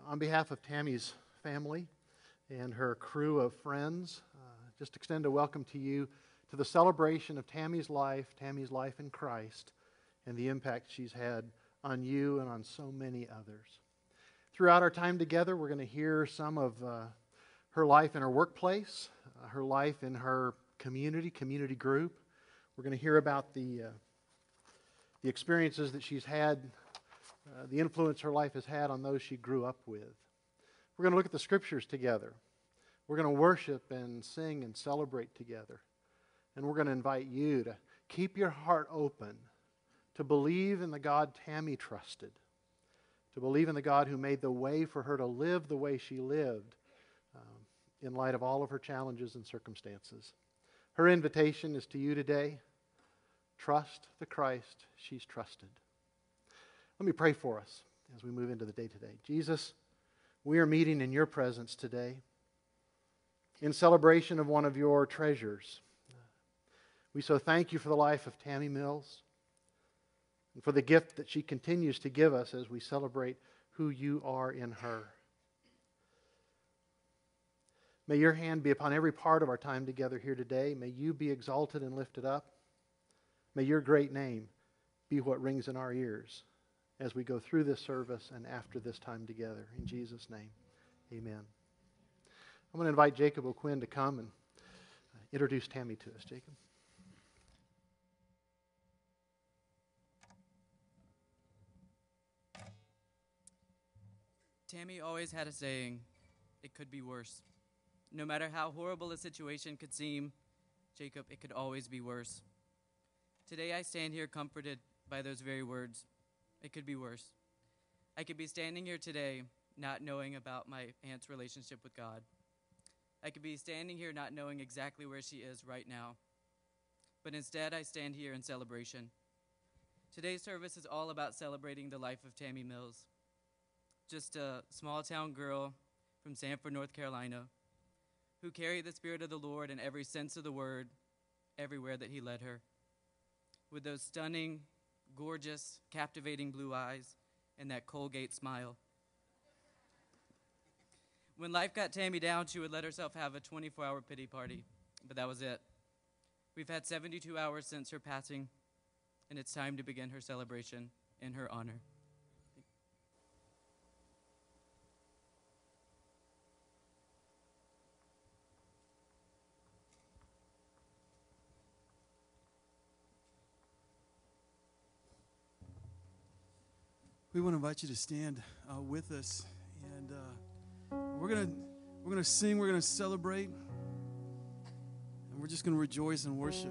On behalf of Tammy's family and her crew of friends, just extend a welcome to you to the celebration of Tammy's life in Christ, and the impact she's had on you and on so many others. Throughout our time together, we're going to hear some of her life in her workplace, her life in her community group. We're going to hear about the experiences that she's had, the influence her life has had on those she grew up with. We're going to look at the Scriptures together. We're going to worship and sing and celebrate together. And we're going to invite you to keep your heart open to believe in the God Tammy trusted, to believe in the God who made the way for her to live the way she lived in light of all of her challenges and circumstances. Her invitation is to you today. Trust the Christ she's trusted. Let me pray for us as we move into the day today. Jesus, we are meeting in your presence today in celebration of one of your treasures. We so thank you for the life of Tammy Mills and for the gift that she continues to give us as we celebrate who you are in her. May your hand be upon every part of our time together here today. May you be exalted and lifted up. May your great name be what rings in our ears as we go through this service and after this time together. In Jesus' name, amen. I'm going to invite Jacob O'Quinn to come and introduce Tammy to us. Jacob. Tammy always had a saying, "It could be worse." No matter how horrible a situation could seem, Jacob, it could always be worse. Today I stand here comforted by those very words. It could be worse. I could be standing here today not knowing about my aunt's relationship with God. I could be standing here not knowing exactly where she is right now. But instead I stand here in celebration. Today's service is all about celebrating the life of Tammy Mills. Just a small town girl from Sanford, North Carolina, who carried the Spirit of the Lord in every sense of the word, everywhere that he led her. With those stunning, gorgeous, captivating blue eyes and that Colgate smile. When life got Tammy down, she would let herself have a 24-hour pity party, but that was it. We've had 72 hours since her passing, and it's time to begin her celebration in her honor. We want to invite you to stand with us, and we're gonna sing, we're gonna celebrate, and we're just gonna rejoice and worship.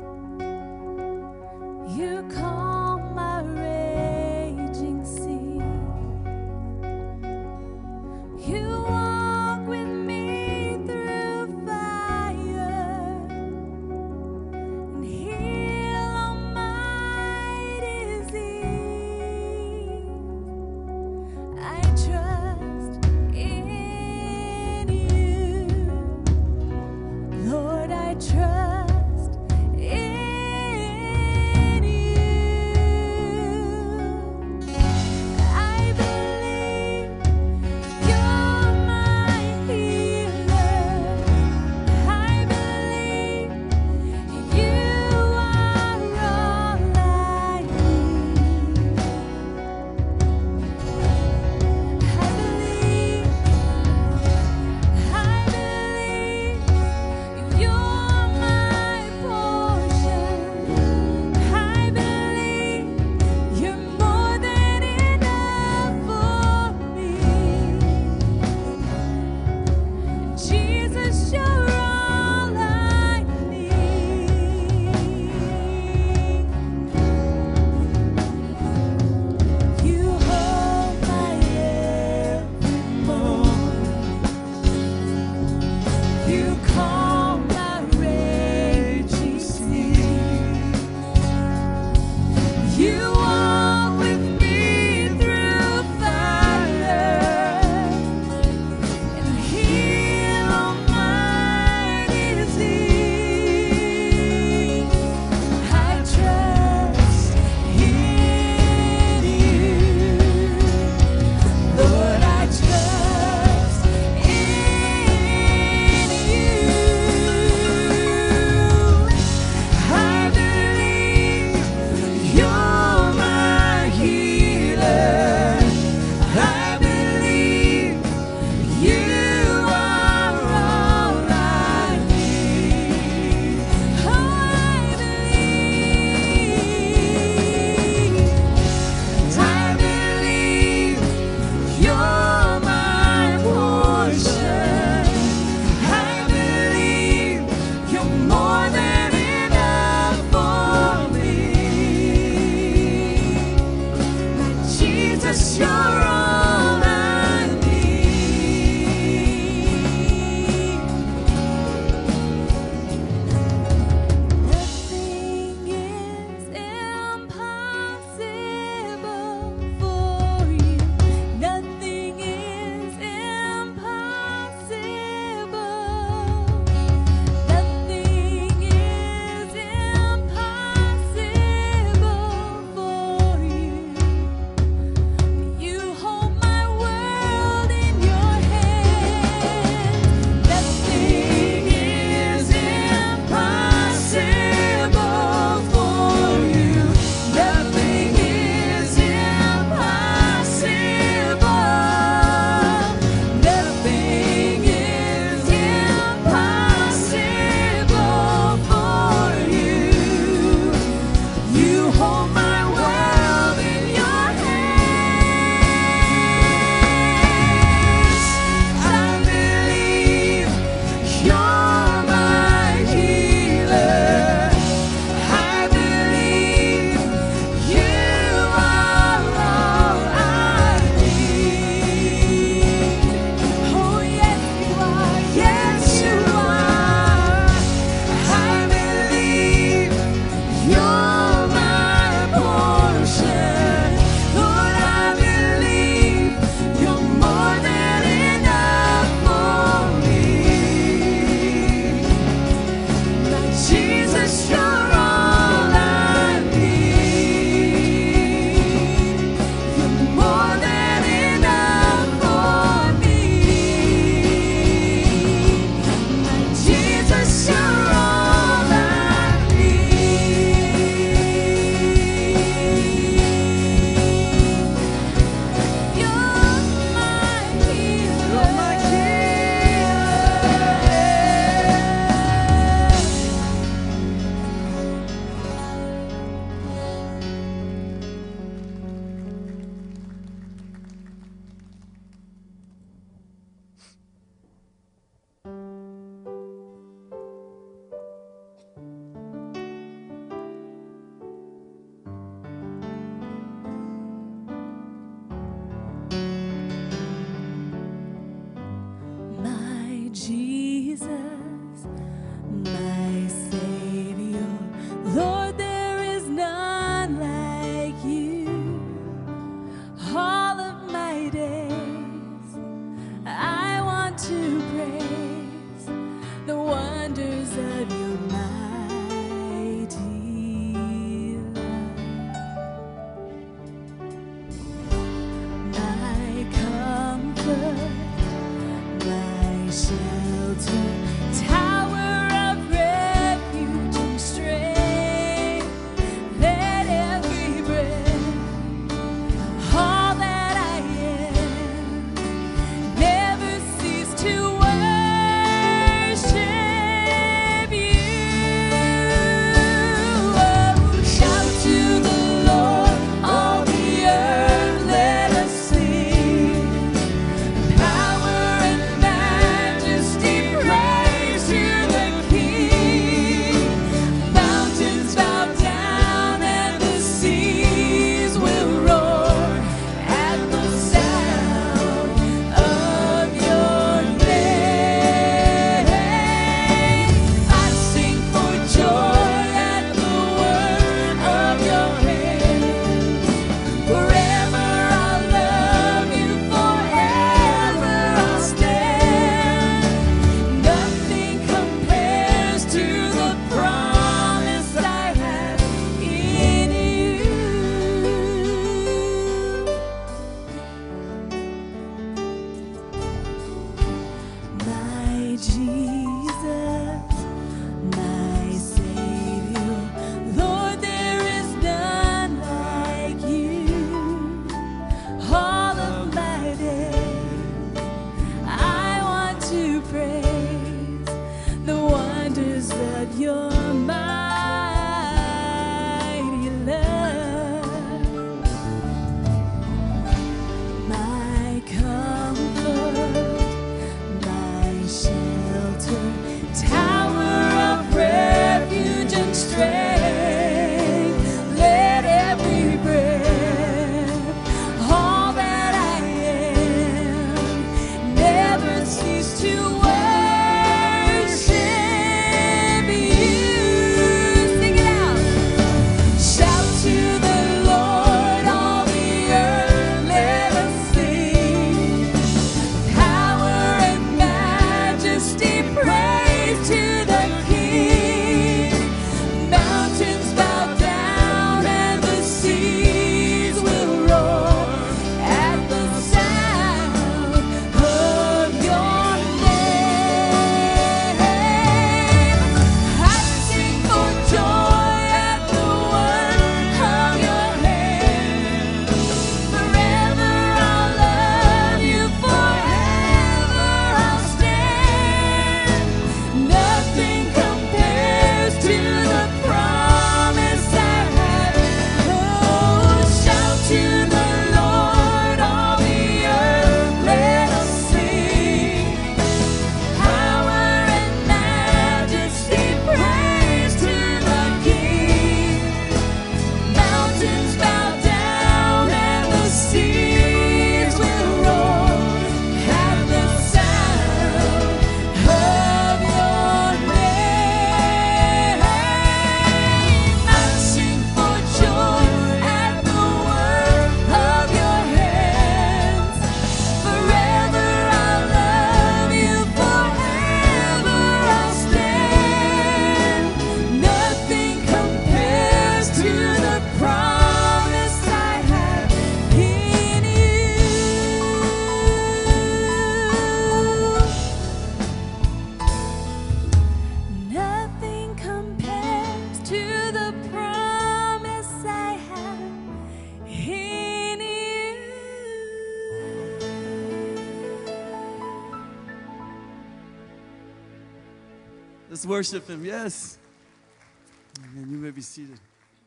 You calm my raging sea. Let's worship him. Yes. Amen. You may be seated.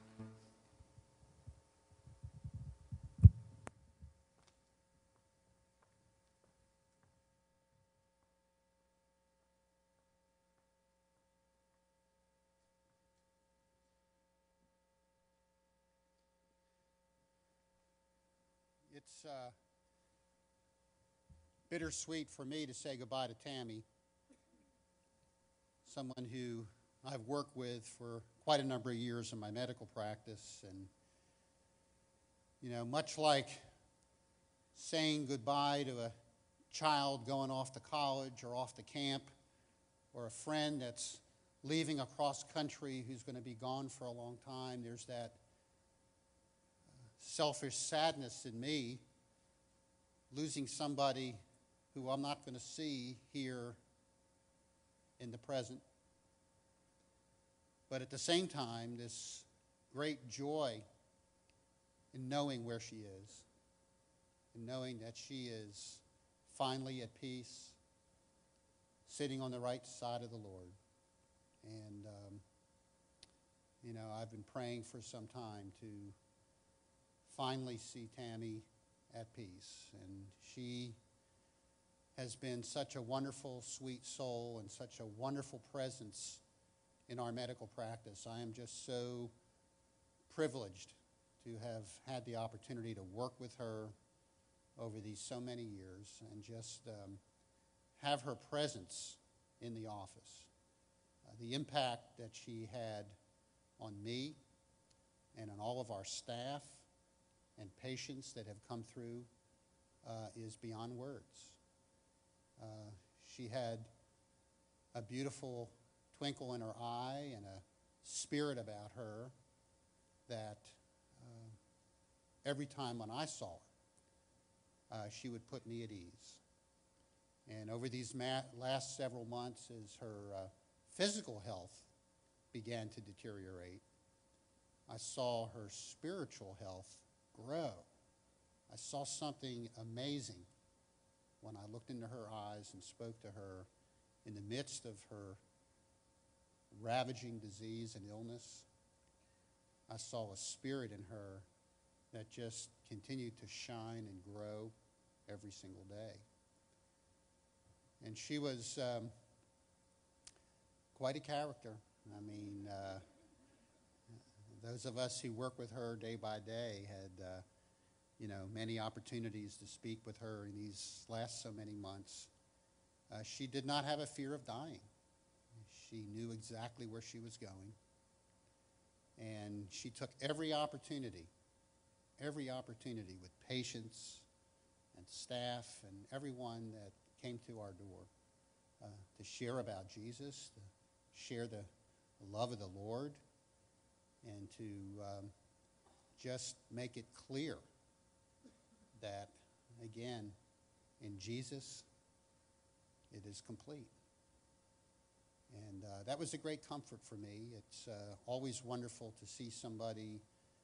It's bittersweet for me to say goodbye to Tammy, someone who I've worked with for quite a number of years in my medical practice. And, you know, much like saying goodbye to a child going off to college or off to camp, or a friend that's leaving across country who's going to be gone for a long time, there's that selfish sadness in me, losing somebody who I'm not going to see here in the present. But at the same time, this great joy in knowing where she is, and knowing that she is finally at peace, sitting on the right side of the Lord. And, you know, I've been praying for some time to finally see Tammy at peace. And she has been such a wonderful, sweet soul and such a wonderful presence in our medical practice. I am just so privileged to have had the opportunity to work with her over these so many years and just have her presence in the office. The impact that she had on me and on all of our staff and patients that have come through is beyond words. She had a beautiful twinkle in her eye and a spirit about her that every time when I saw her, she would put me at ease. And over these last several months, as her physical health began to deteriorate, I saw her spiritual health grow. I saw something amazing when I looked into her eyes and spoke to her in the midst of her ravaging disease and illness. I saw a spirit in her that just continued to shine and grow every single day. And she was quite a character. I mean, those of us who work with her day by day had, you know, many opportunities to speak with her in these last so many months. She did not have a fear of dying. She knew exactly where she was going. And she took every opportunity with patients and staff and everyone that came to our door to share about Jesus, to share the love of the Lord, and to just make it clear that, again, in Jesus, it is complete. And that was a great comfort for me. It's always wonderful to see somebody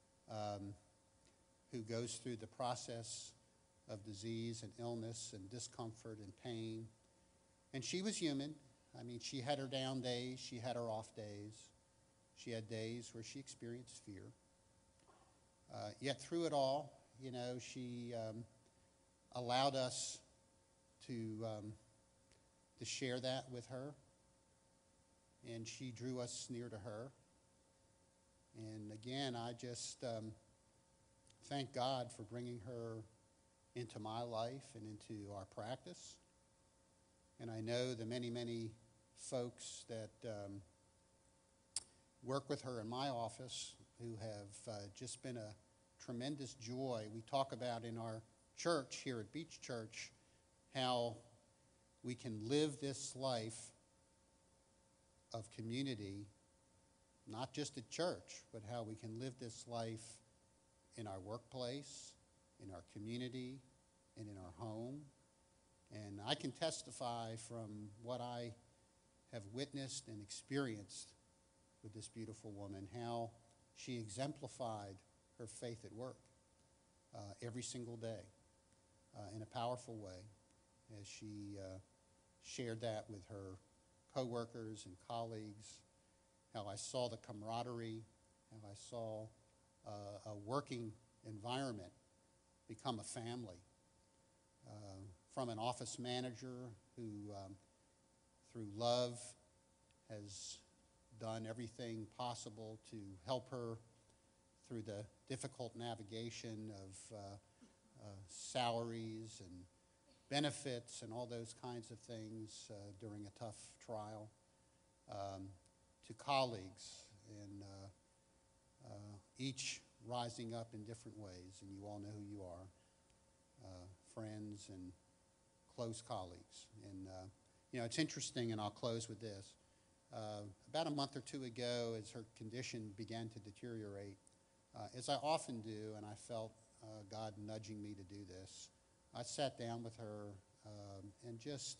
who goes through the process of disease and illness and discomfort and pain. And she was human. I mean, she had her down days. She had her off days. She had days where she experienced fear. Yet through it all, you know, she allowed us to share that with her. And she drew us near to her. And again, I just thank God for bringing her into my life and into our practice. And I know the many, many folks that work with her in my office who have just been a tremendous joy. We talk about in our church here at Beach Church how we can live this life of community, not just at church, but how we can live this life in our workplace, in our community, and in our home. And I can testify from what I have witnessed and experienced with this beautiful woman, how she exemplified her faith at work every single day in a powerful way as she shared that with her coworkers and colleagues, how I saw the camaraderie, how I saw a working environment become a family. From an office manager who, through love, has done everything possible to help her through the difficult navigation of salaries and benefits and all those kinds of things during a tough trial, to colleagues, and each rising up in different ways, and you all know who you are, friends and close colleagues. And, it's interesting, and I'll close with this. About a month or two ago, as her condition began to deteriorate, as I often do, and I felt God nudging me to do this, I sat down with her and just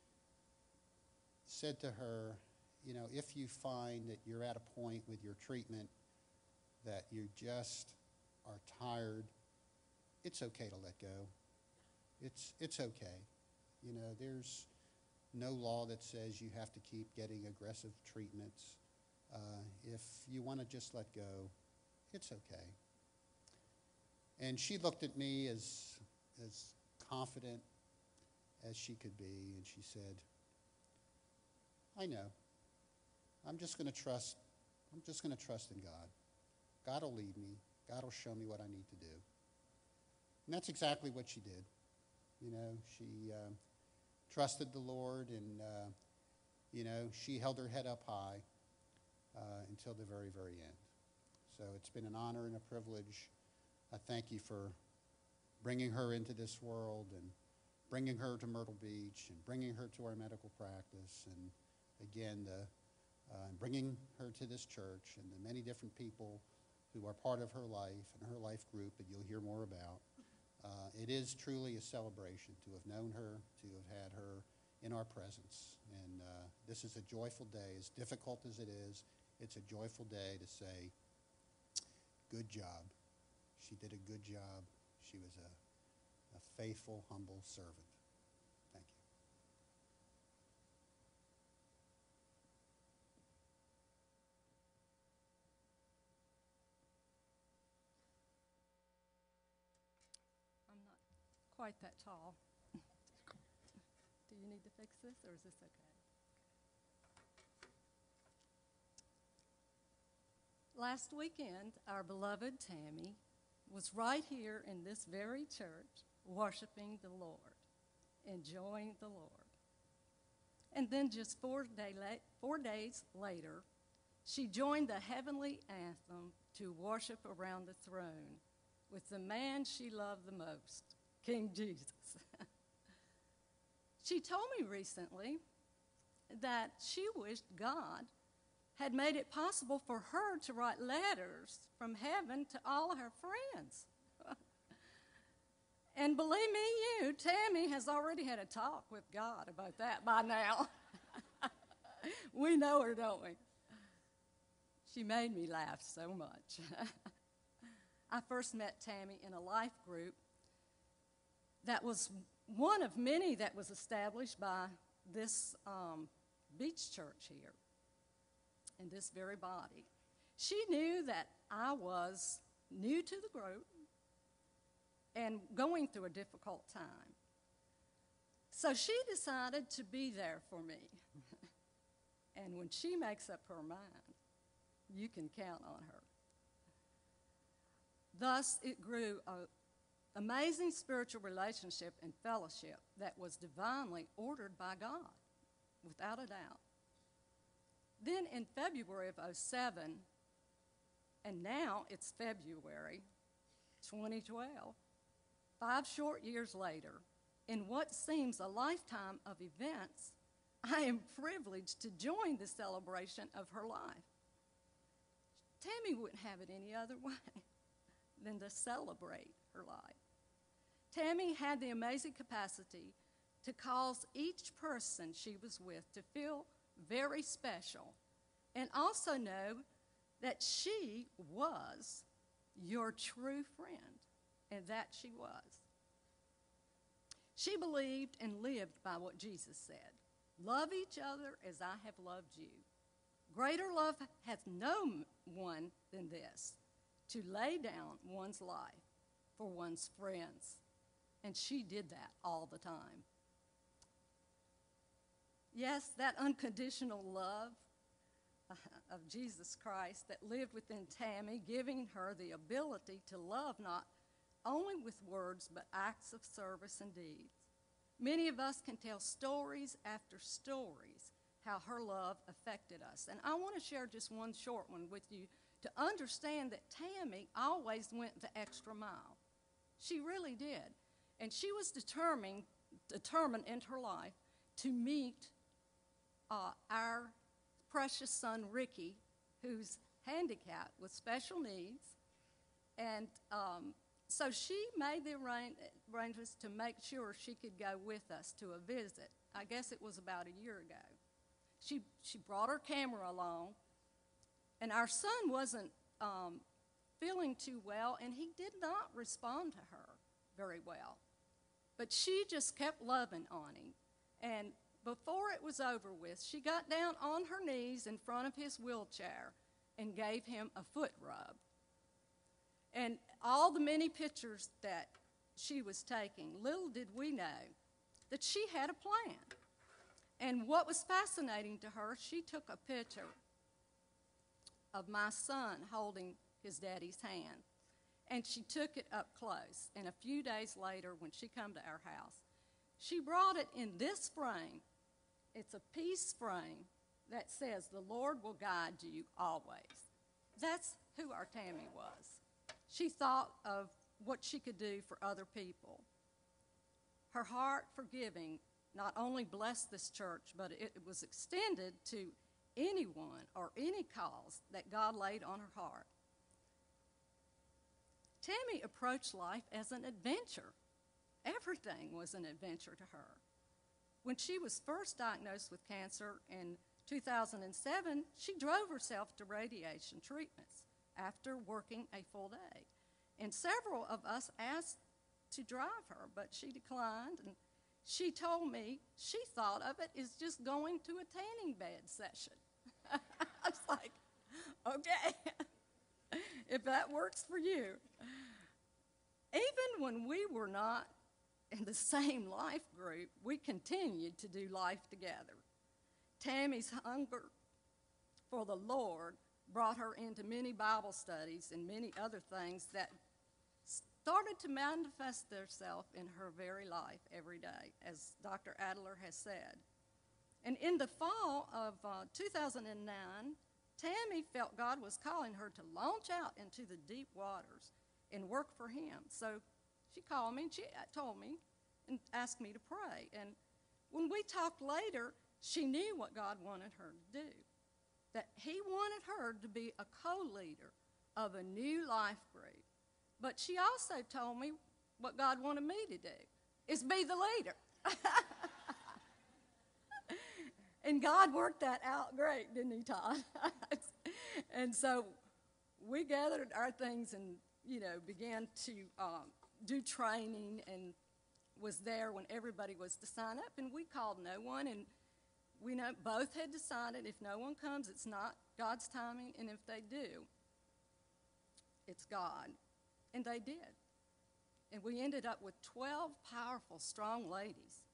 said to her, if you find that you're at a point with your treatment that you just are tired, it's okay to let go. It's okay. There's no law that says you have to keep getting aggressive treatments. If you want to just let go, it's okay. And she looked at me as confident as she could be, and she said, I know. I'm just going to trust in God. God will lead me. God will show me what I need to do. And that's exactly what she did. She trusted the Lord, and, she held her head up high until the very, very end. So it's been an honor and a privilege. I thank you for bringing her into this world and bringing her to Myrtle Beach and bringing her to our medical practice, and again, bringing her to this church and the many different people who are part of her life and her life group that you'll hear more about. It is truly a celebration to have known her, to have had her in our presence. And this is a joyful day. As difficult as it is, it's a joyful day to say, good job. She did a good job. She was a faithful, humble servant. Thank you. I'm not quite that tall. Do you need to fix this, or is this okay? Last weekend, our beloved Tammy was right here in this very church worshiping the Lord, enjoying the Lord. And then just 4 days later, she joined the heavenly anthem to worship around the throne with the man she loved the most, King Jesus. She told me recently that she wished God had made it possible for her to write letters from heaven to all her friends. And believe me, Tammy has already had a talk with God about that by now. We know her, don't we? She made me laugh so much. I first met Tammy in a life group that was one of many that was established by this beach church here in this very body. She knew that I was new to the group and going through a difficult time. So she decided to be there for me. And when she makes up her mind, you can count on her. Thus, it grew an amazing spiritual relationship and fellowship that was divinely ordered by God, without a doubt. Then in February of 2007, and now it's February 2012, 5 short years later, in what seems a lifetime of events, I am privileged to join the celebration of her life. Tammy wouldn't have it any other way than to celebrate her life. Tammy had the amazing capacity to cause each person she was with to feel very special, and also know that she was your true friend, and that she was. She believed and lived by what Jesus said. Love each other as I have loved you. Greater love hath no one than this, to lay down one's life for one's friends. And she did that all the time. Yes, that unconditional love of Jesus Christ that lived within Tammy, giving her the ability to love not only with words, but acts of service and deeds. Many of us can tell stories after stories how her love affected us. And I want to share just one short one with you to understand that Tammy always went the extra mile. She really did. And she was determined in her life to meet our precious son, Ricky, who's handicapped with special needs. And so she made the arrangements to make sure she could go with us to a visit. I guess it was about a year ago. She brought her camera along, and our son wasn't feeling too well, and he did not respond to her very well. But she just kept loving on him. And before it was over with, she got down on her knees in front of his wheelchair and gave him a foot rub. And all the many pictures that she was taking, little did we know that she had a plan. And what was fascinating to her, she took a picture of my son holding his daddy's hand. And she took it up close. And a few days later, when she come to our house, she brought it in this frame. It's a peace frame that says, "The Lord will guide you always." That's who our Tammy was. She thought of what she could do for other people. Her heart for giving not only blessed this church, but it was extended to anyone or any cause that God laid on her heart. Tammy approached life as an adventure. Everything was an adventure to her. When she was first diagnosed with cancer in 2007, she drove herself to radiation treatments after working a full day. And several of us asked to drive her, but she declined. And she told me she thought of it as just going to a tanning bed session. I was like, okay, if that works for you. Even when we were not in the same life group, we continued to do life together. Tammy's hunger for the Lord brought her into many Bible studies and many other things that started to manifest themselves in her very life every day, as Dr. Adler has said. And in the fall of 2009, Tammy felt God was calling her to launch out into the deep waters and work for him. So she called me and she told me and asked me to pray. And when we talked later, she knew what God wanted her to do, that he wanted her to be a co-leader of a new life group. But she also told me what God wanted me to do, is be the leader. And God worked that out great, didn't he, Todd? And so we gathered our things and, began to do training and was there when everybody was to sign up. And we called no one, and we know both had decided if no one comes, it's not God's timing, and if they do, it's God. And they did. And we ended up with 12 powerful, strong ladies.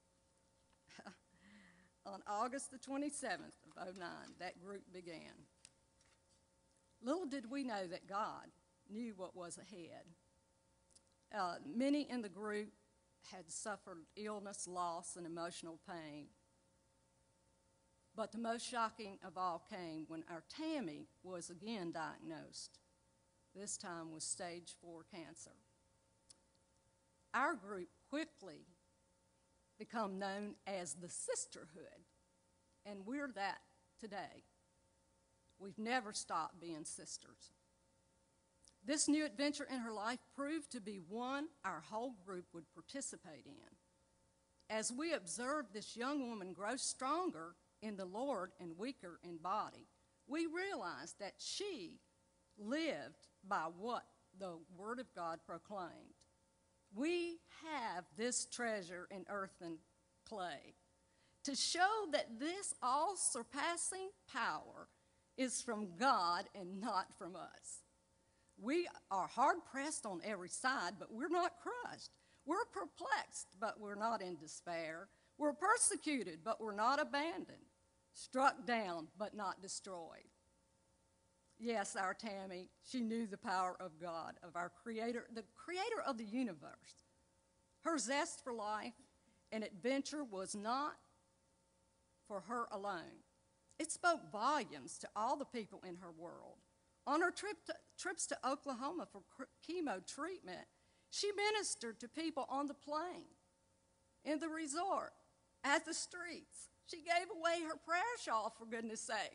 On August the 27th of 2009, that group began. Little did we know that God knew what was ahead. Many in the group had suffered illness, loss, and emotional pain. But the most shocking of all came when our Tammy was again diagnosed, this time with stage 4 cancer. Our group quickly become known as the Sisterhood, and we're that today. We've never stopped being sisters. This new adventure in her life proved to be one our whole group would participate in. As we observed this young woman grow stronger in the Lord and weaker in body, we realized that she lived by what the Word of God proclaimed. We have this treasure in earthen clay. to show that this all-surpassing power is from God and not from us. We are hard-pressed on every side, but we're not crushed. We're perplexed, but we're not in despair. We're persecuted, but we're not abandoned. Struck down, but not destroyed. Yes, our Tammy, she knew the power of God, of our Creator, the Creator of the universe. Her zest for life and adventure was not for her alone. It spoke volumes to all the people in her world. On her trips to Oklahoma for chemo treatment, she ministered to people on the plane, in the resort, at the streets. She gave away her prayer shawl, for goodness sake.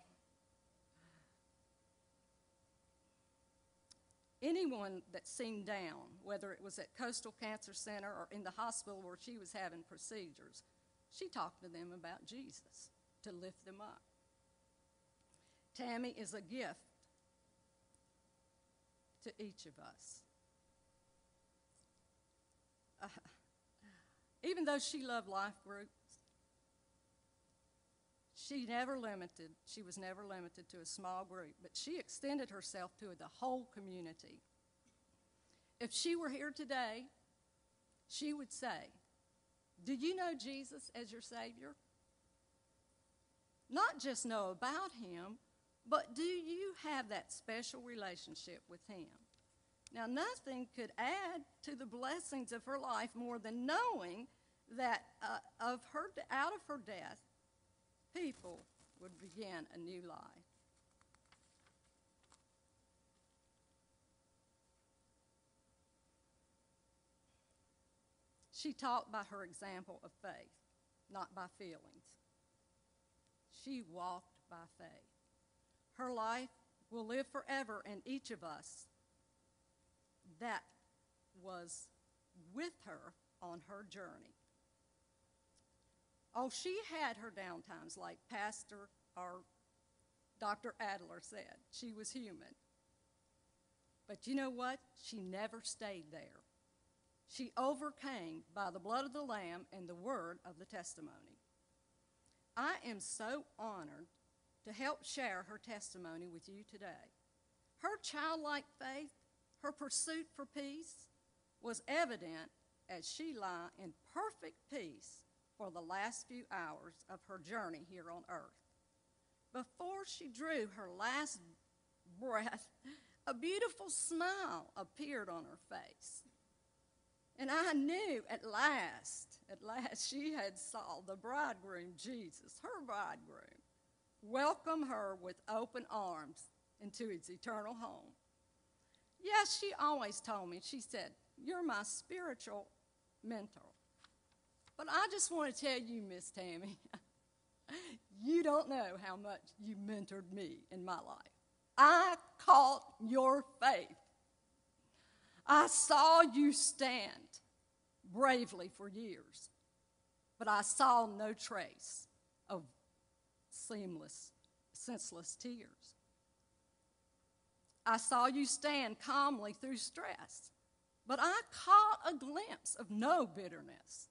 Anyone that seemed down, whether it was at Coastal Cancer Center or in the hospital where she was having procedures, she talked to them about Jesus to lift them up. Tammy is a gift to each of us. Even though she loved life groups, she was never limited to a small group, but she extended herself to the whole community. If she were here today, she would say, do you know Jesus as your Savior? Not just know about him, but do you have that special relationship with him? Now, nothing could add to the blessings of her life more than knowing that out of her death, people would begin a new life. She taught by her example of faith, not by feelings. She walked by faith. Her life will live forever in each of us that was with her on her journey. Oh, she had her downtimes, like Pastor or Dr. Adler said. She was human. But you know what? She never stayed there. She overcame by the blood of the Lamb and the word of the testimony. I am so honored to help share her testimony with you today. Her childlike faith, her pursuit for peace, was evident as she lay in perfect peace for the last few hours of her journey here on earth. Before she drew her last breath, a beautiful smile appeared on her face. And I knew at last she had saw the bridegroom, Jesus, her bridegroom, welcome her with open arms into his eternal home. Yes, she always told me, she said, you're my spiritual mentor. But I just want to tell you, Miss Tammy, you don't know how much you mentored me in my life. I caught your faith. I saw you stand bravely for years, but I saw no trace of senseless tears. I saw you stand calmly through stress, but I caught a glimpse of no bitterness.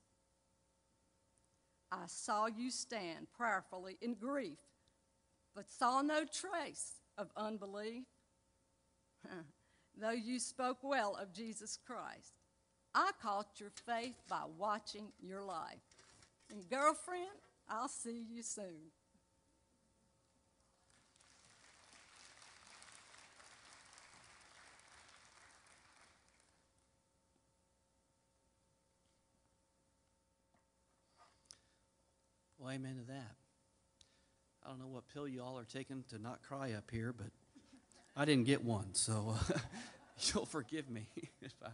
I saw you stand prayerfully in grief, but saw no trace of unbelief. Though you spoke well of Jesus Christ, I caught your faith by watching your life. And girlfriend, I'll see you soon. Well, amen to that. I don't know what pill you all are taking to not cry up here, but I didn't get one, so you'll forgive me if I.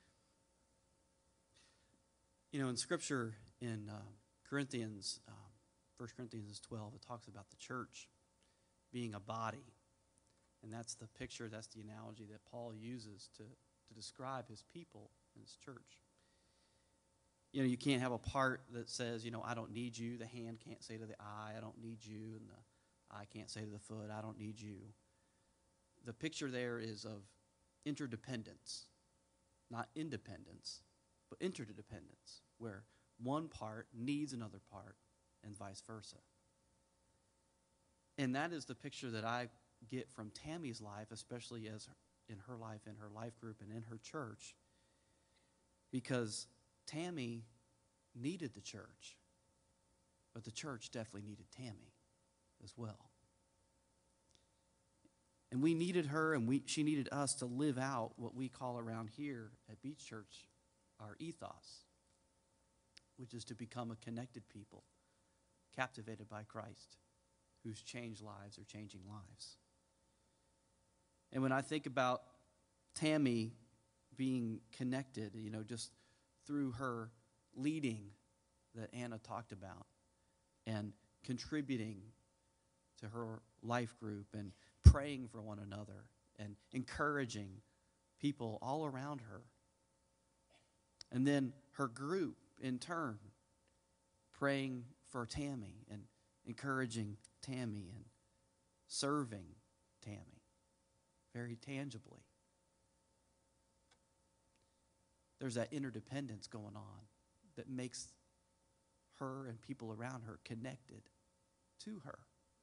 You know, in Scripture, in Corinthians, 1 Corinthians 12, it talks about the church being a body. And that's the picture, that's the analogy that Paul uses to describe his people and his church. You know, you can't have a part that says, you know, I don't need you. The hand can't say to the eye, I don't need you. And the eye can't say to the foot, I don't need you. The picture there is of interdependence, not independence, but interdependence, where one part needs another part and vice versa. And that is the picture that I get from Tammy's life, especially as in her life group, and in her church, because Tammy needed the church, but the church definitely needed Tammy as well. And we needed her, and she needed us to live out what we call around here at Beach Church our ethos, which is to become a connected people, captivated by Christ, whose changed lives are changing lives. And when I think about Tammy being connected, just through her leading that Anna talked about and contributing to her life group and praying for one another and encouraging people all around her. And then her group, in turn, praying for Tammy and encouraging Tammy and serving Tammy very tangibly. There's that interdependence going on that makes her and people around her connected to her.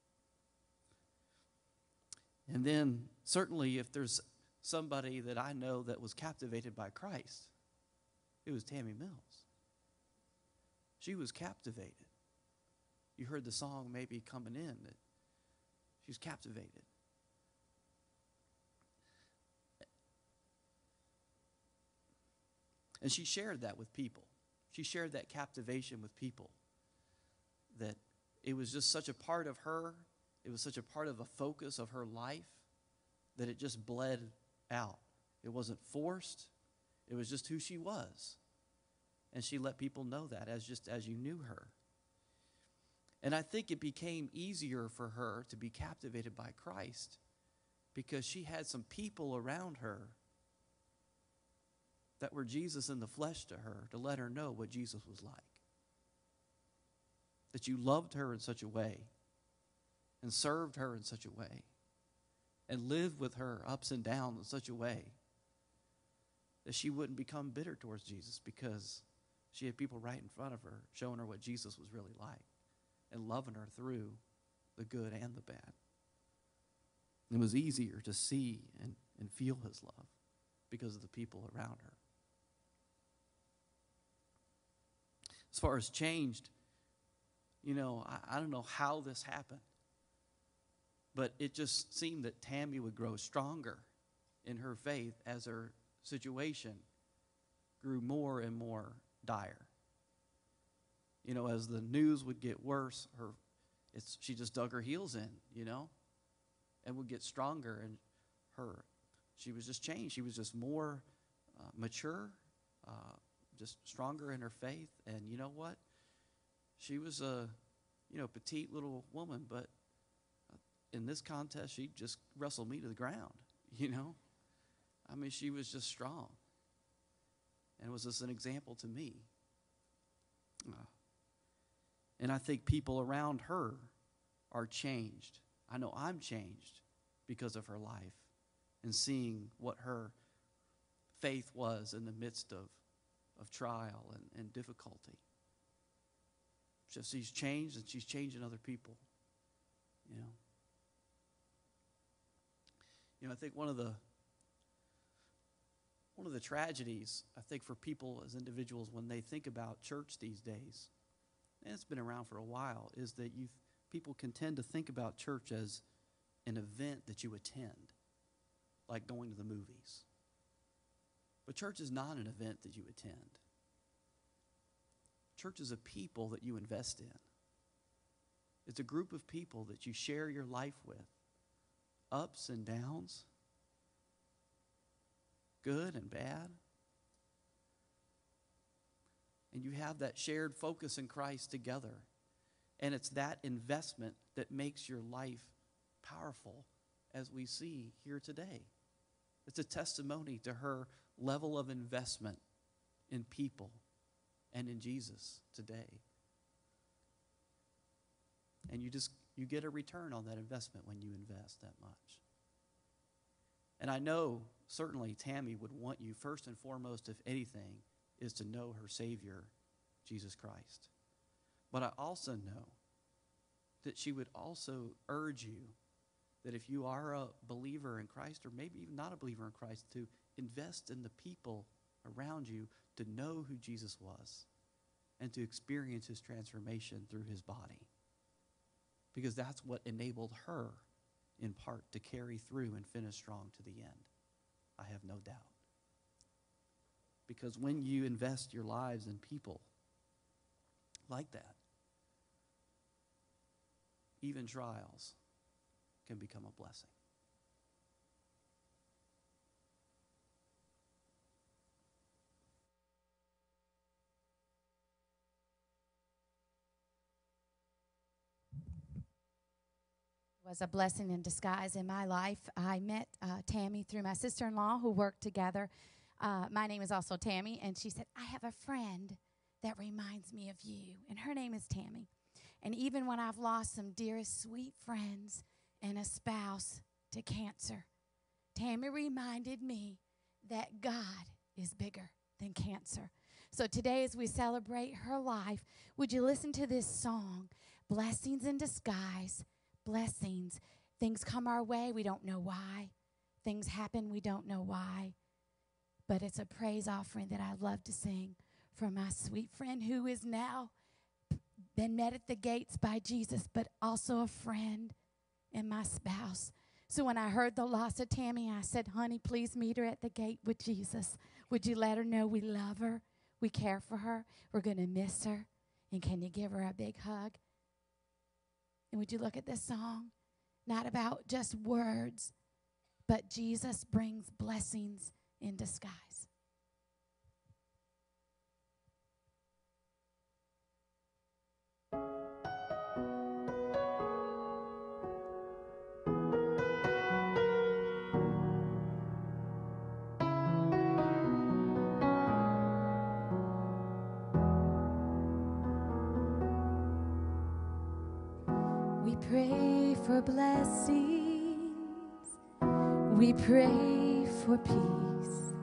And then, certainly, if there's somebody that I know that was captivated by Christ, it was Tammy Mills. She was captivated. You heard the song maybe coming in that she's captivated. And she shared that with people. She shared that captivation with people. That it was just such a part of her, it was such a part of a focus of her life, that it just bled out. It wasn't forced. It was just who she was. And she let people know that as you knew her. And I think it became easier for her to be captivated by Christ because she had some people around her that were Jesus in the flesh to her, to let her know what Jesus was like. That you loved her in such a way and served her in such a way and lived with her ups and downs in such a way that she wouldn't become bitter towards Jesus because she had people right in front of her showing her what Jesus was really like and loving her through the good and the bad. It was easier to see and feel his love because of the people around her. As far as changed, I don't know how this happened, but it just seemed that Tammy would grow stronger in her faith as her situation grew more and more dire. As the news would get worse, she just dug her heels in, and would get stronger. And she was just changed. She was just more mature, just stronger in her faith. And you know what? She was a, petite little woman, but in this contest, she just wrestled me to the ground, she was just strong. And it was just an example to me. And I think people around her are changed. I know I'm changed because of her life and seeing what her faith was in the midst of trial and difficulty. So she's changed, and she's changing other people. I think one of the tragedies, I think, for people as individuals when they think about church these days, and it's been around for a while, is that people can tend to think about church as an event that you attend, like going to the movies. But church is not an event that you attend. Church is a people that you invest in. It's a group of people that you share your life with, ups and downs, good and bad. And you have that shared focus in Christ together. And it's that investment that makes your life powerful, as we see here today. It's a testimony to her level of investment in people and in Jesus today. And you get a return on that investment when you invest that much. And I know certainly Tammy would want you, first and foremost, if anything, is to know her Savior, Jesus Christ. But I also know that she would also urge you that if you are a believer in Christ, or maybe even not a believer in Christ, to invest in the people around you to know who Jesus was and to experience his transformation through his body. Because that's what enabled her, in part, to carry through and finish strong to the end. I have no doubt. Because when you invest your lives in people like that, even trials can become a blessing. Was a blessing in disguise in my life. I met Tammy through my sister-in-law who worked together. My name is also Tammy, and she said, I have a friend that reminds me of you, and her name is Tammy. And even when I've lost some dearest, sweet friends and a spouse to cancer, Tammy reminded me that God is bigger than cancer. So today, as we celebrate her life, would you listen to this song, Blessings in Disguise? Blessings. Things come our way, we don't know why. Things happen, we don't know why. But it's a praise offering that I love to sing for my sweet friend who is now been met at the gates by Jesus, but also a friend and my spouse. So when I heard the loss of Tammy, I said, honey, please meet her at the gate with Jesus. Would you let her know we love her, we care for her, we're going to miss her, and can you give her a big hug? And would you look at this song? Not about just words, but Jesus brings blessings in disguise. We pray for blessings, we pray for peace,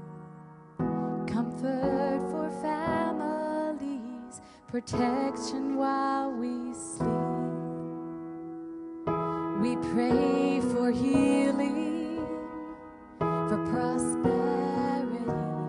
comfort for families, protection while we sleep. We pray for healing, for prosperity.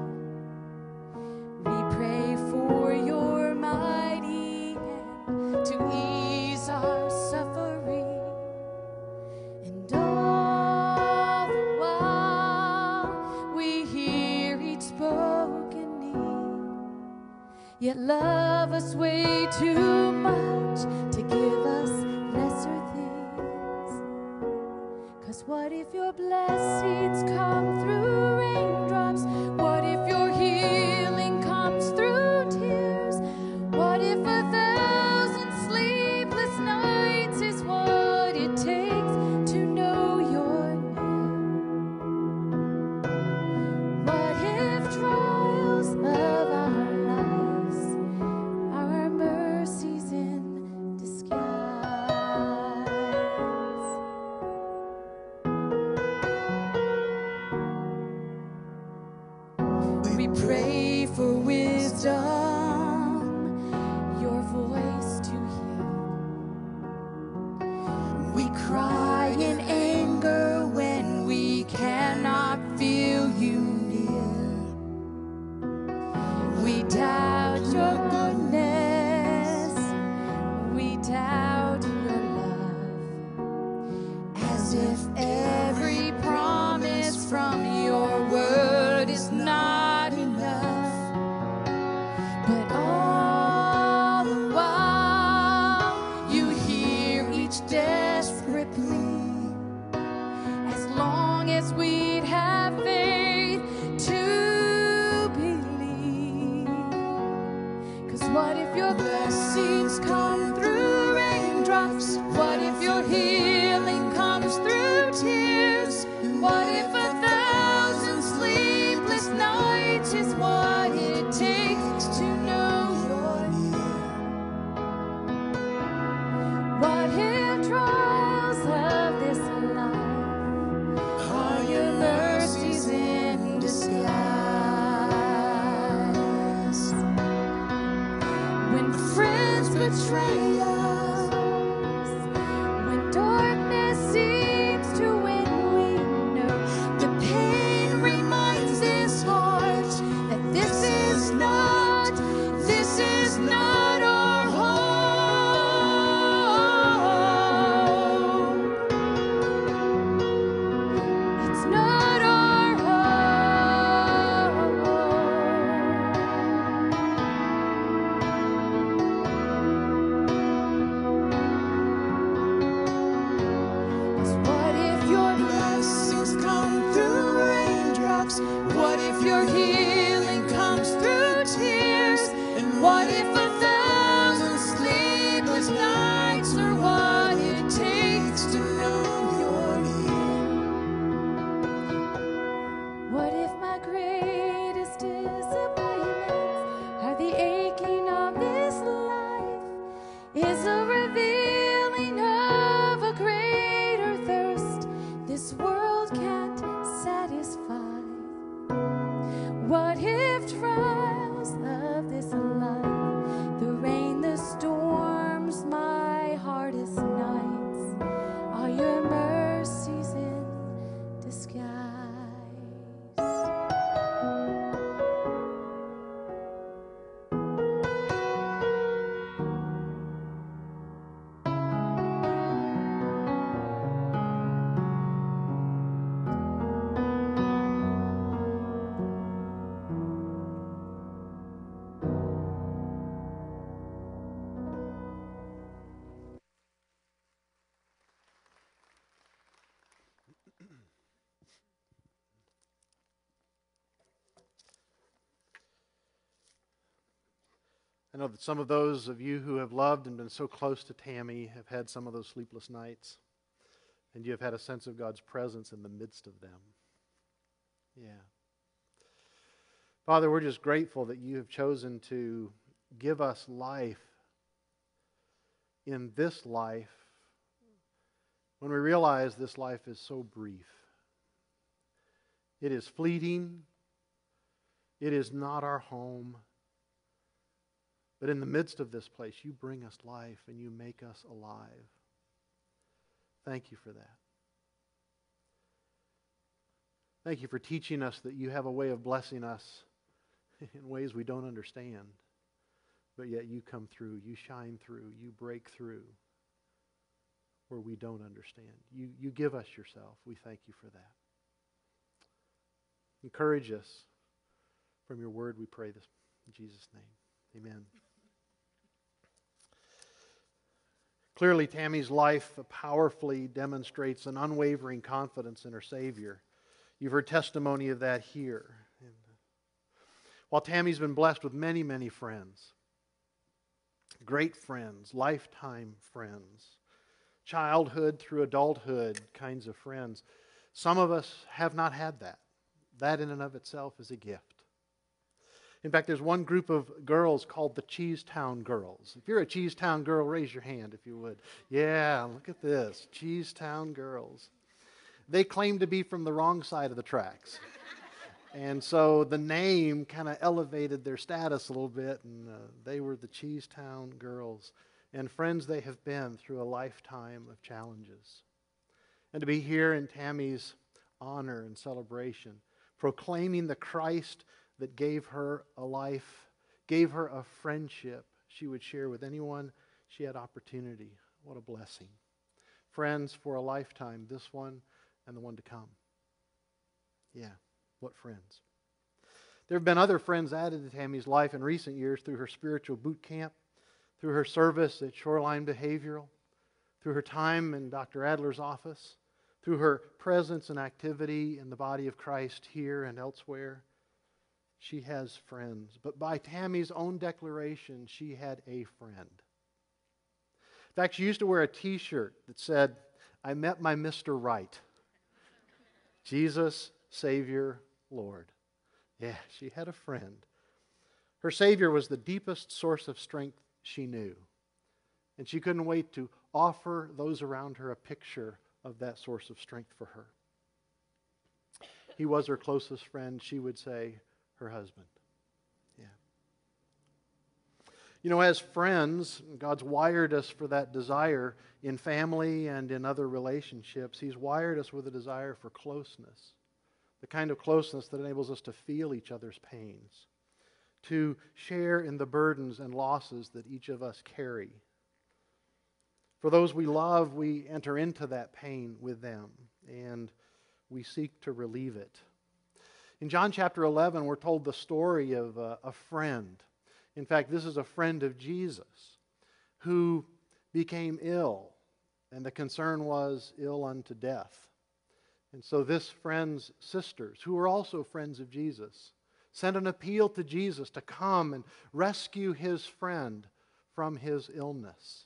We pray for your mighty hand to ease our suffering, and all the while we hear each spoken need, yet love us way too much to give us lesser things. 'Cause what if your blessings come through raindrops? What if your healing comes through tears? What if 1,000 sleepless nights is what it takes to know you're near? What if trials of our lives are our mercies in disguise? We pray for wisdom, your voice to hear. We cry in anger when we cannot feel you near. We doubt your goodness, we doubt your love, as if every promise from your word is not enough. But all the while you hear each desperate plea, as long as we'd have faith to believe. 'Cause what if your blessings come through raindrops? What if your healing comes through tears? What if 1,000 sleepless nights is what it takes to know you're near? What if trials of this life are your mercies in disguise? When friends betray us. When darkness seems to win, we know the pain reminds this heart that this is not our home. It's not our home. 'Cause what if your blessings come through raindrops? What if your healing comes through tears? And what if 1,000 sleepless nights are what it takes to know you're near? What if my greatest disappointments are the aching of this life? Is a revealing of a greater thirst this world can't satisfy? What if trials of this life, the rain, the storms, my hardest nights, are your mercies in disguise? I know that some of those of you who have loved and been so close to Tammy have had some of those sleepless nights, and you have had a sense of God's presence in the midst of them. Yeah. Father, we're just grateful that you have chosen to give us life in this life when we realize this life is so brief. It is fleeting. It is not our home. But in the midst of this place, you bring us life and you make us alive. Thank you for that. Thank you for teaching us that you have a way of blessing us in ways we don't understand. But yet you come through, you shine through, you break through where we don't understand. You give us yourself. We thank you for that. Encourage us from your word, we pray this in Jesus' name. Amen. Clearly, Tammy's life powerfully demonstrates an unwavering confidence in her Savior. You've heard testimony of that here. And while Tammy's been blessed with many, many friends, great friends, lifetime friends, childhood through adulthood kinds of friends, some of us have not had that. That in and of itself is a gift. In fact, there's one group of girls called the Cheesetown Girls. If you're a Cheesetown girl, raise your hand if you would. Yeah, look at this. Cheesetown Girls. They claim to be from the wrong side of the tracks. And so the name kind of elevated their status a little bit, and they were the Cheesetown Girls. And friends they have been through a lifetime of challenges. And to be here in Tammy's honor and celebration, proclaiming the Christ that gave her a life, gave her a friendship she would share with anyone she had opportunity. What a blessing. Friends for a lifetime, this one and the one to come. Yeah, what friends. There have been other friends added to Tammy's life in recent years through her spiritual boot camp, through her service at Shoreline Behavioral, through her time in Dr. Adler's office, through her presence and activity in the body of Christ here and elsewhere. She has friends. But by Tammy's own declaration, she had a friend. In fact, she used to wear a t-shirt that said, "I met my Mr. Right. Jesus, Savior, Lord." Yeah, she had a friend. Her Savior was the deepest source of strength she knew. And she couldn't wait to offer those around her a picture of that source of strength for her. He was her closest friend, she would say, her husband. Yeah. You know, as friends, God's wired us for that desire in family and in other relationships. He's wired us with a desire for closeness, the kind of closeness that enables us to feel each other's pains, to share in the burdens and losses that each of us carry. For those we love, we enter into that pain with them, and we seek to relieve it. In John chapter 11, we're told the story of a friend. In fact, this is a friend of Jesus who became ill, and the concern was ill unto death. And so this friend's sisters, who were also friends of Jesus, sent an appeal to Jesus to come and rescue his friend from his illness.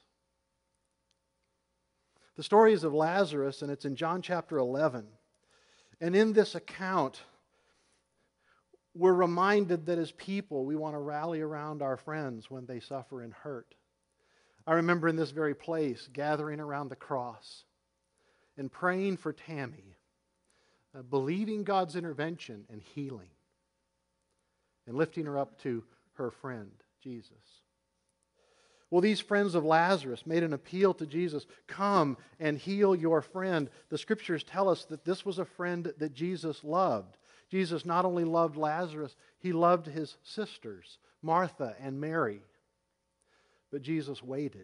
The story is of Lazarus, and it's in John chapter 11. And in this account, we're reminded that as people, we want to rally around our friends when they suffer and hurt. I remember in this very place, gathering around the cross and praying for Tammy, believing God's intervention and healing, and lifting her up to her friend, Jesus. Well, these friends of Lazarus made an appeal to Jesus, come and heal your friend. The Scriptures tell us that this was a friend that Jesus loved. Jesus not only loved Lazarus, he loved his sisters, Martha and Mary. But Jesus waited.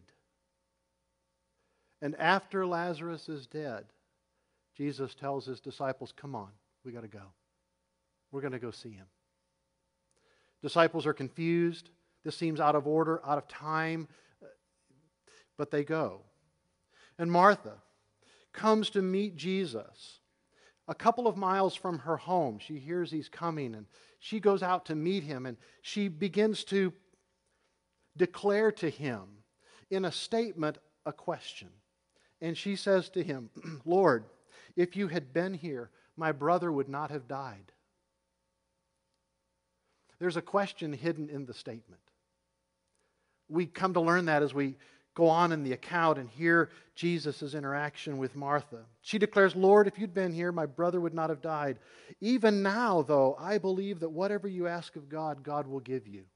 And after Lazarus is dead, Jesus tells his disciples, come on, we got to go. We're going to go see him. Disciples are confused. This seems out of order, out of time, but they go. And Martha comes to meet Jesus a couple of miles from her home. She hears he's coming, and she goes out to meet him, and she begins to declare to him in a statement a question. And she says to him, Lord, if you had been here, my brother would not have died. There's a question hidden in the statement. We come to learn that as we go on in the account and hear Jesus' interaction with Martha. She declares, Lord, if you'd been here, my brother would not have died. Even now, though, I believe that whatever you ask of God, God will give you.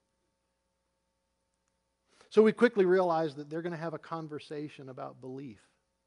So we quickly realize that they're going to have a conversation about belief.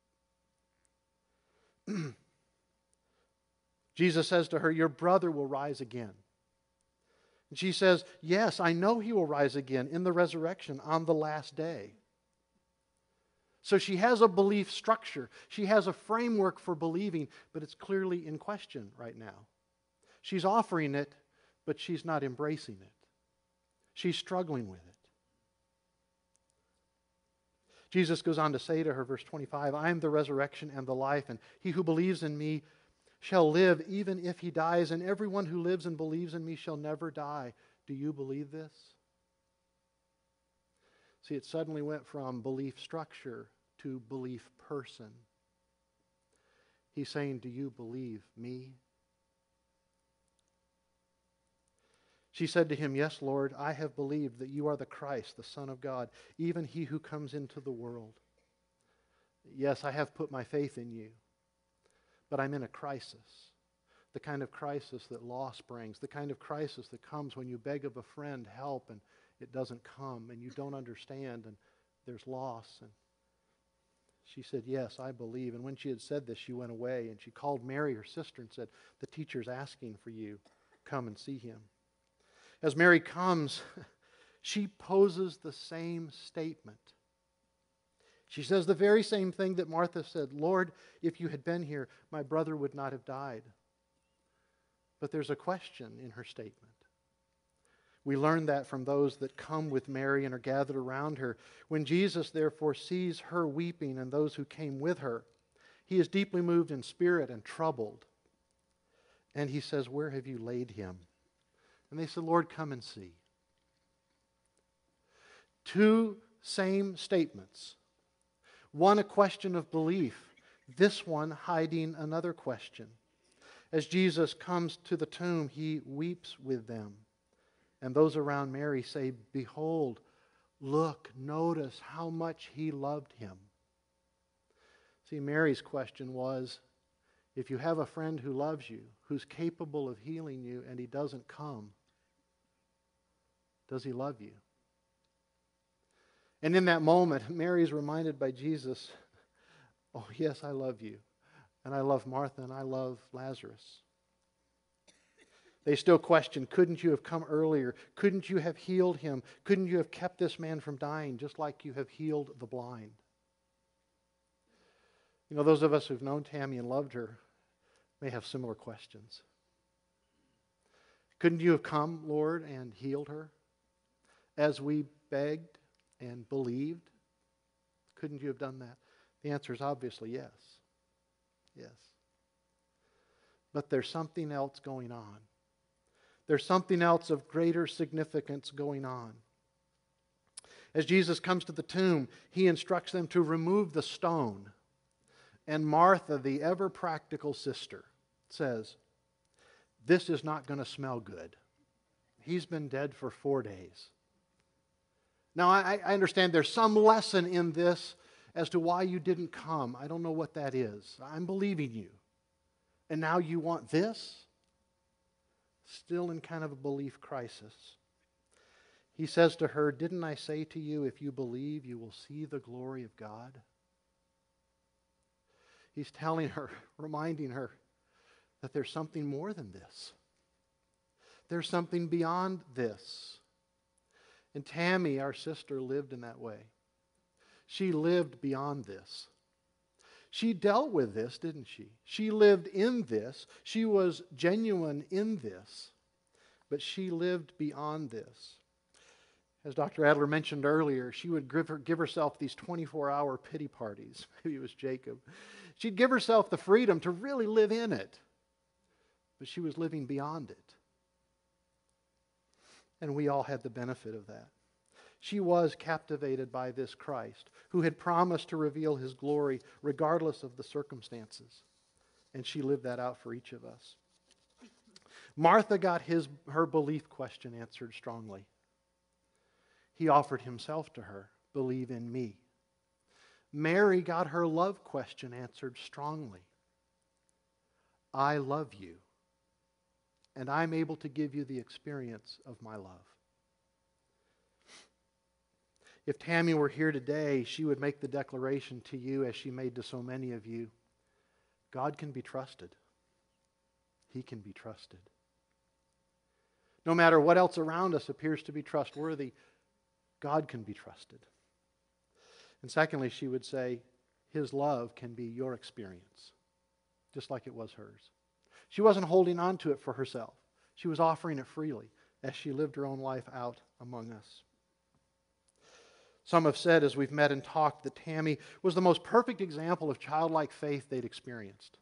Jesus says to her, your brother will rise again. And she says, yes, I know he will rise again in the resurrection on the last day. So she has a belief structure. She has a framework for believing, but it's clearly in question right now. She's offering it, but she's not embracing it. She's struggling with it. Jesus goes on to say to her, verse 25, I am the resurrection and the life, and he who believes in me shall live even if he dies, and everyone who lives and believes in me shall never die. Do you believe this? See, it suddenly went from belief structure to belief person. He's saying, do you believe me? She said to him, yes, Lord, I have believed that you are the Christ, the Son of God, even he who comes into the world. Yes, I have put my faith in you, but I'm in a crisis. The kind of crisis that loss brings, the kind of crisis that comes when you beg of a friend help and it doesn't come and you don't understand and there's loss. And she said, yes, I believe. And when she had said this, she went away and she called Mary, her sister, and said, the teacher's asking for you. Come and see him. As Mary comes, she poses the same statement. She says the very same thing that Martha said, Lord, if you had been here, my brother would not have died. But there's a question in her statement. We learn that from those that come with Mary and are gathered around her. When Jesus, therefore, sees her weeping and those who came with her, he is deeply moved in spirit and troubled. And he says, where have you laid him? And they said, Lord, come and see. Two same statements. One a question of belief. This one hiding another question. As Jesus comes to the tomb, he weeps with them. And those around Mary say, behold, look, notice how much he loved him. See, Mary's question was, if you have a friend who loves you, who's capable of healing you, and he doesn't come, does he love you? And in that moment, Mary is reminded by Jesus, oh, yes, I love you. And I love Martha, and I love Lazarus. They still question, couldn't you have come earlier? Couldn't you have healed him? Couldn't you have kept this man from dying just like you have healed the blind? You know, those of us who've known Tammy and loved her may have similar questions. Couldn't you have come, Lord, and healed her as we begged and believed? Couldn't you have done that? The answer is obviously yes. Yes. But there's something else going on. There's something else of greater significance going on. As Jesus comes to the tomb, he instructs them to remove the stone. And Martha, the ever-practical sister, says, this is not going to smell good. He's been dead for 4 days. Now, I understand there's some lesson in this as to why you didn't come. I don't know what that is. I'm believing you. And now you want this? Still in kind of a belief crisis. He says to her, didn't I say to you, if you believe, you will see the glory of God? He's telling her, reminding her, that there's something more than this. There's something beyond this. And Tammy, our sister, lived in that way. She lived beyond this. She dealt with this, didn't she? She lived in this. She was genuine in this. But she lived beyond this. As Dr. Adler mentioned earlier, she would give herself these 24-hour pity parties. Maybe it was Jacob. She'd give herself the freedom to really live in it. But she was living beyond it. And we all had the benefit of that. She was captivated by this Christ who had promised to reveal his glory regardless of the circumstances. And she lived that out for each of us. Martha got her belief question answered strongly. He offered himself to her, believe in me. Mary got her love question answered strongly. I love you, and I'm able to give you the experience of my love. If Tammy were here today, she would make the declaration to you as she made to so many of you, God can be trusted. He can be trusted. No matter what else around us appears to be trustworthy, God can be trusted. And secondly, she would say, his love can be your experience, just like it was hers. She wasn't holding on to it for herself. She was offering it freely as she lived her own life out among us. Some have said, as we've met and talked, that Tammy was the most perfect example of childlike faith they'd experienced.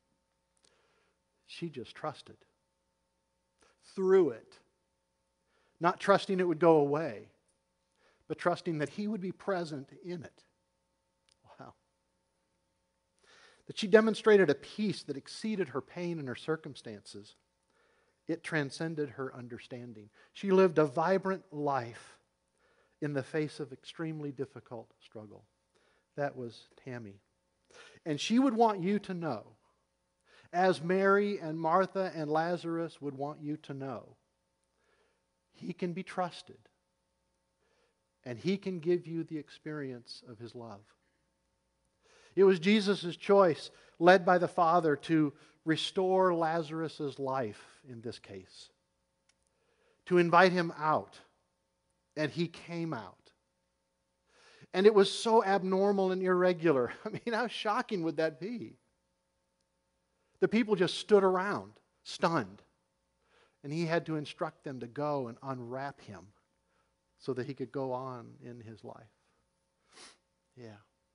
She just trusted. Through it. Not trusting it would go away, but trusting that he would be present in it. Wow. That she demonstrated a peace that exceeded her pain and her circumstances. It transcended her understanding. She lived a vibrant life in the face of extremely difficult struggle. That was Tammy. And she would want you to know, as Mary and Martha and Lazarus would want you to know, he can be trusted. And he can give you the experience of his love. It was Jesus' choice, led by the Father, to restore Lazarus' life in this case. To invite him out. And he came out. And it was so abnormal and irregular. I mean, how shocking would that be? The people just stood around, stunned. And he had to instruct them to go and unwrap him so that he could go on in his life. Yeah.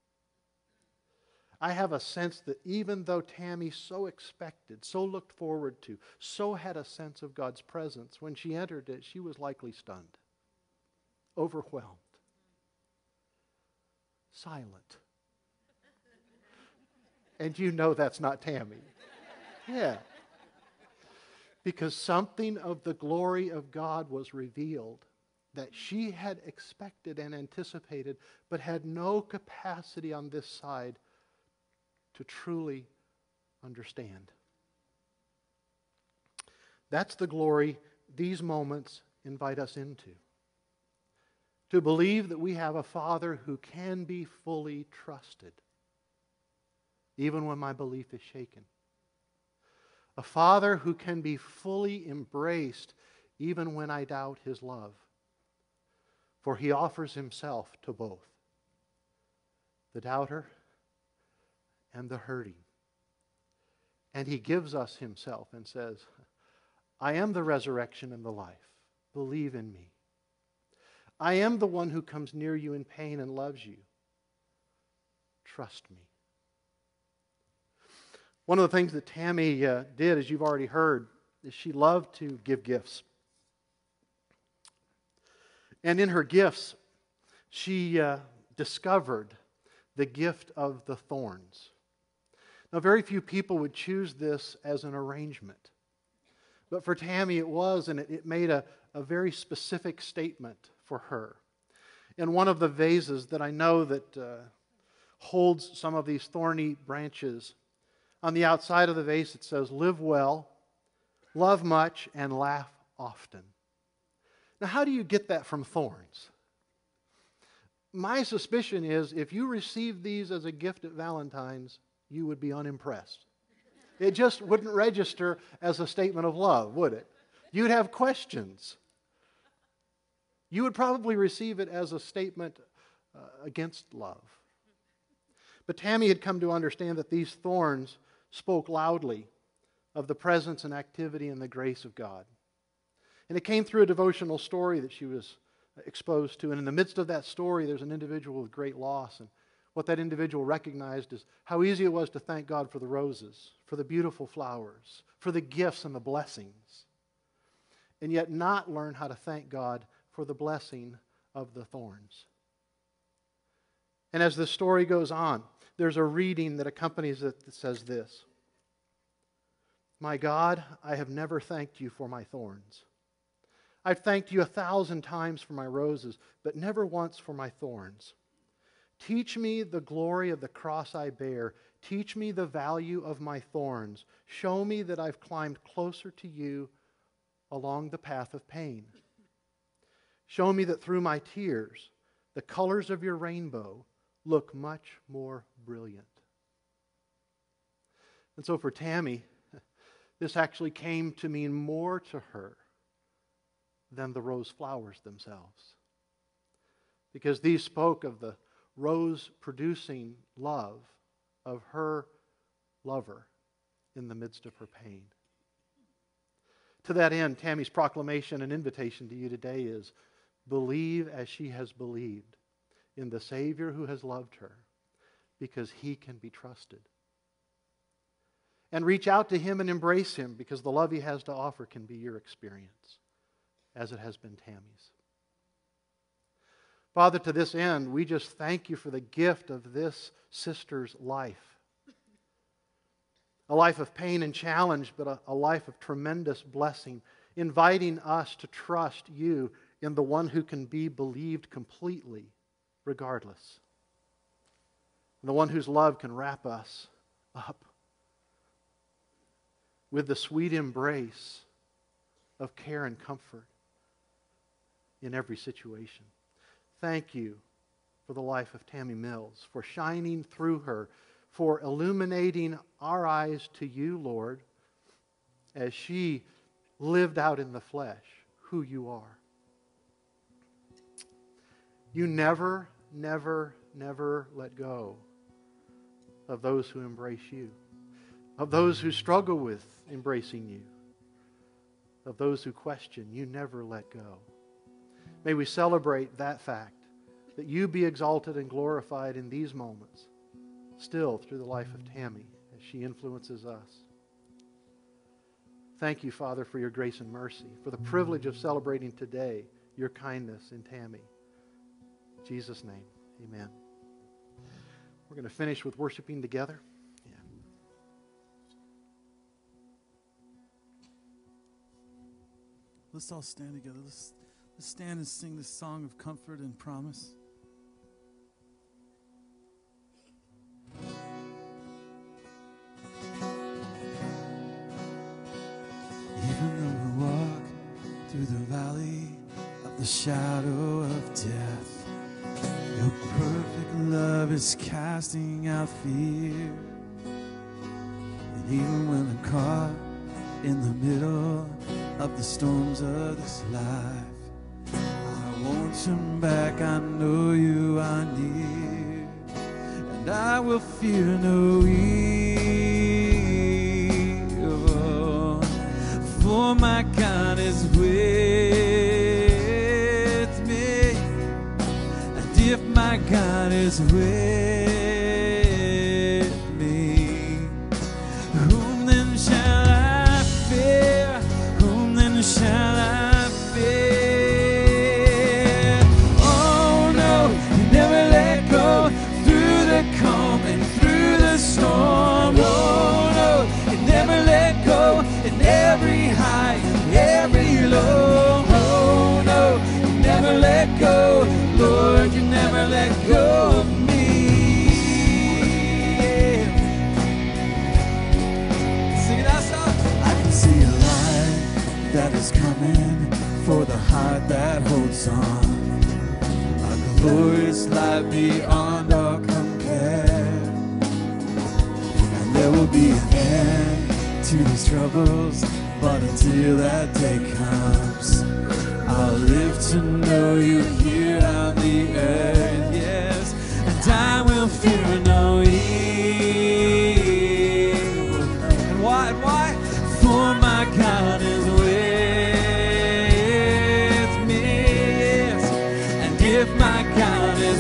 I have a sense that even though Tammy so expected, so looked forward to, so had a sense of God's presence, when she entered it, she was likely stunned. Overwhelmed. Silent. And you know that's not Tammy. Yeah. Because something of the glory of God was revealed that she had expected and anticipated, but had no capacity on this side to truly understand. That's the glory these moments invite us into. to believe that we have a Father who can be fully trusted, even when my belief is shaken. A Father who can be fully embraced, even when I doubt His love. For He offers Himself to both, the doubter and the hurting. And He gives us Himself and says, I am the resurrection and the life. Believe in me. I am the one who comes near you in pain and loves you. Trust me. One of the things that Tammy did, as you've already heard, is she loved to give gifts. And in her gifts, she discovered the gift of the thorns. Now, very few people would choose this as an arrangement. But for Tammy it was, and it made a very specific statement for her. In one of the vases that I know that holds some of these thorny branches, on the outside of the vase it says, live well, love much, and laugh often. Now, how do you get that from thorns? My suspicion is if you received these as a gift at Valentine's, you would be unimpressed. It just wouldn't register as a statement of love, would it? You'd have questions. You would probably receive it as a statement against love. But Tammy had come to understand that these thorns spoke loudly of the presence and activity and the grace of God. And it came through a devotional story that she was exposed to. And in the midst of that story, there's an individual with great loss. And what that individual recognized is how easy it was to thank God for the roses, for the beautiful flowers, for the gifts and the blessings, and yet not learn how to thank God for the blessing of the thorns. And as the story goes on, there's a reading that accompanies it that says this: My God, I have never thanked you for my thorns. I've thanked you 1,000 times for my roses, but never once for my thorns. Teach me the glory of the cross I bear. Teach me the value of my thorns. Show me that I've climbed closer to you along the path of pain. Show me that through my tears, the colors of your rainbow look much more brilliant. And so for Tammy, this actually came to mean more to her than the rose flowers themselves. Because these spoke of the rose-producing love of her lover in the midst of her pain. To that end, Tammy's proclamation and invitation to you today is, believe as she has believed in the Savior who has loved her, because He can be trusted. And reach out to Him and embrace Him, because the love He has to offer can be your experience, as it has been Tammy's. Father, to this end, we just thank you for the gift of this sister's life. A life of pain and challenge, but a life of tremendous blessing, inviting us to trust you in the one who can be believed completely, regardless. And the one whose love can wrap us up with the sweet embrace of care and comfort in every situation. Thank you for the life of Tammy Mills, for shining through her, for illuminating our eyes to you, Lord, as she lived out in the flesh who you are. You never, never, never let go of those who embrace you, of those who struggle with embracing you, of those who question. You never let go. May we celebrate that fact, that you be exalted and glorified in these moments, still through the life of Tammy as she influences us. Thank you, Father, for your grace and mercy, for the privilege of celebrating today your kindness in Tammy. In Jesus' name, amen. We're going to finish with worshiping together. Let's all stand together. Let's stand and sing this song of comfort and promise. Even though we walk through the valley of the shadow of death. Your perfect love is casting out fear. And even when I'm caught in the middle of the storms of this life, I won't turn back. I know you are near, and I will fear no evil, for my God is with me. And if my God is with me, whom then shall I fear? Whom then shall I fear? Oh no, you never let go through the calm and through the storm. Oh no, you never let go in every high and every low. Oh no, you never let go. Lord, you never let go of me. Sing it out, stop. I can see a light that is coming for the heart that holds on. A glorious light beyond all compare. And there will be an end to these troubles, but until that day comes, I'll live to know you here on the earth, yes, and I will fear no evil. And why? For my God is with me, yes, and if my God is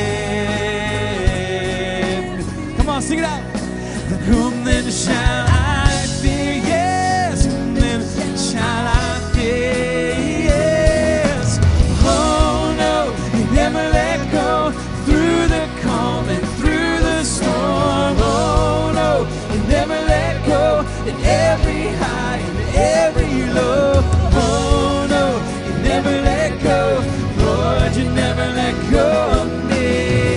with me, come on, sing it out. Then whom then shall I fear? Yes, whom then shall I fear? Never let go through the calm and through the storm. Oh no, you never let go in every high and every low. Oh no, you never let go. Lord, you never let go of me.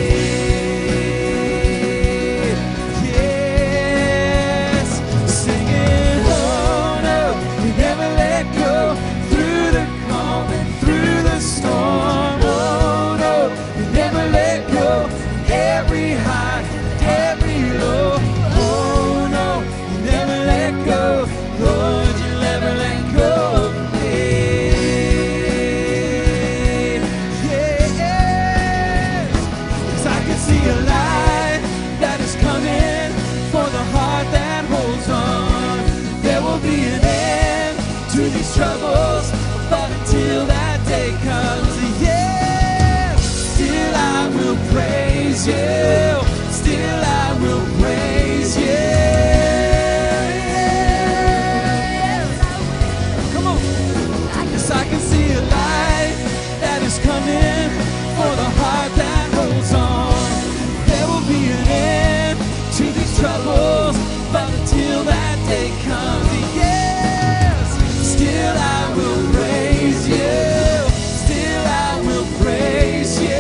Yes, singing. Oh no, you never let go through the calm and through the storm. Every high, every low. Oh no, you never let go. Lord, you never let go of me. Yes, 'cause I can see a light that is coming for the heart that holds on. There will be an end to these troubles, but until that day comes, yes, still I will praise you, still I will praise you. Come on, yes, I can see a light that is coming for the heart that holds on. There will be an end to these troubles, but until that day comes, yes, still I will praise you, still I will praise you.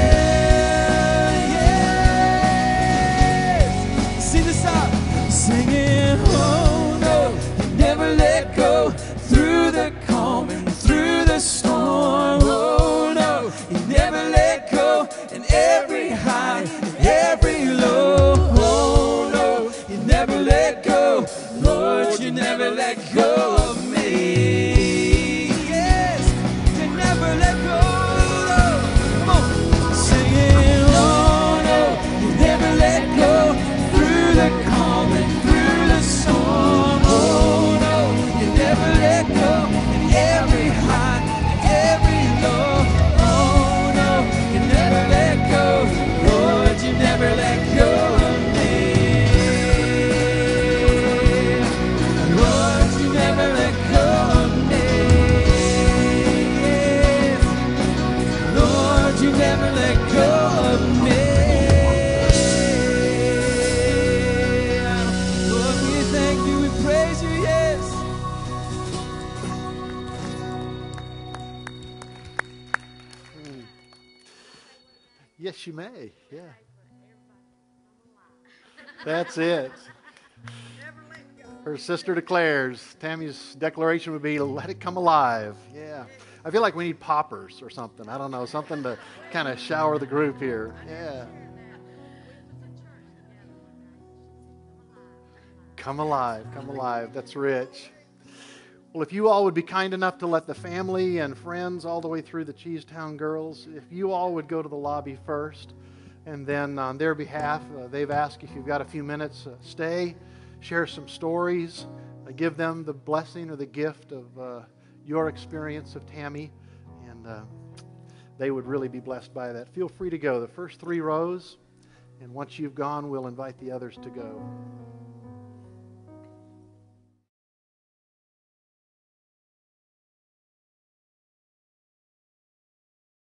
Singing, oh no, you never let go through the calm and through the storm. Oh no, you never let go in every high and every low. Oh no, you never let go. Lord, you never let go of me. Yes, you never let go. Come on, singing, oh no, you never let go through the calm and through the storm. Oh no, you never let go in every high and every low. Oh no, you never let go. Lord, you never let go of me. Lord, you never let go of me. Lord, you never let go of me. Yes, you may. Yeah. That's it. Her sister declares, Tammy's declaration would be, let it come alive. Yeah. I feel like we need poppers or something. I don't know, something to kind of shower the group here. Yeah. Come alive, come alive. That's rich. Well, if you all would be kind enough to let the family and friends all the way through the Cheesetown girls, if you all would go to the lobby first, and then on their behalf, they've asked if you've got a few minutes, stay, share some stories, give them the blessing or the gift of your experience of Tammy, and they would really be blessed by that. Feel free to go. The first 3 rows, and once you've gone, we'll invite the others to go.